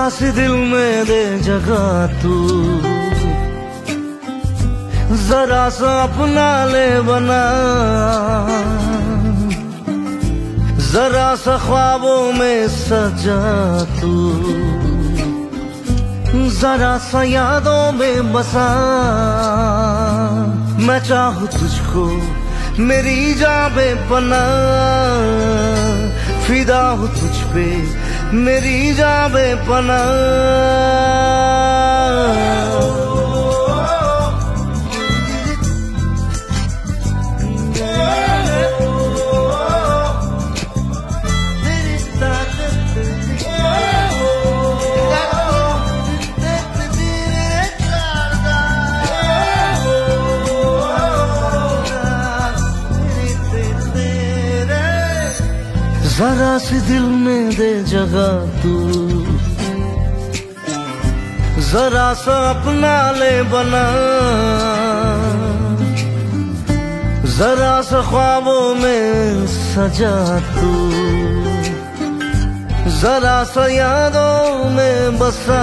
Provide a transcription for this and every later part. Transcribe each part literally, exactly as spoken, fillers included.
सी दिल में दे जगह तू, जरा सा अपना ले बना, जरा सा ख्वाबों में सजा तू, जरा सा यादों में बसा। मैं चाहूँ तुझको मेरी जान बेपनाह, फिदा हूँ तुझ पे मेरी जान बेपनाह। जरा सी दिल में दे जगह तू, जरा सा अपना ले बना, जरा सा ख्वाबों में सजा तू, जरा सा यादों में बसा।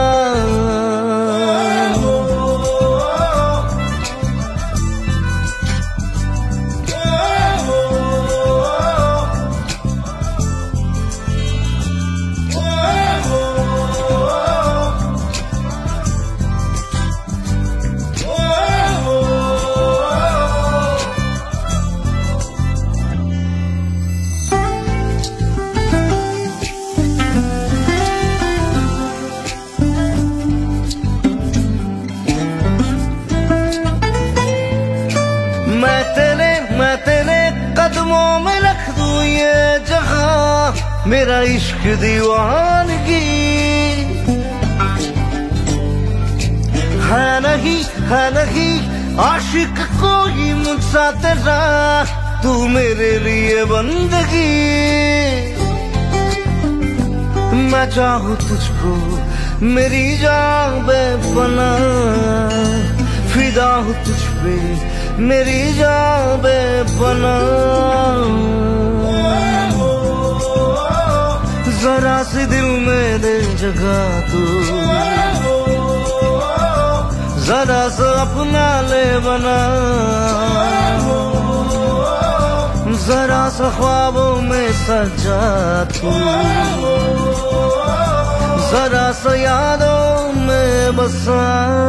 मैं तेरे मैं तेरे कदमों में रख दूं ये जगह, मेरा इश्क दीवानगी है नहीं है नहीं आशिक कोई मुझसा तेरा, तू मेरे लिए बंदगी। मैं चाहूँ तुझको मेरी जान बेपनाह, फिदा हूँ तुझ पे मेरी जान बेपनाह। जरा सी दिल में दे जगह तू, जरा सा अपना ले बना, जरा सा ख्वाबों में सजा तू, जरा सा यादों में बसा।